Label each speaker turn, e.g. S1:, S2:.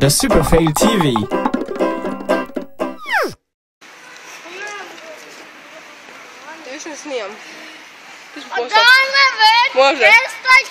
S1: The Superfail TV.
S2: Ty už nesníjam.
S3: A dáme ven,
S2: Může.
S3: přestaň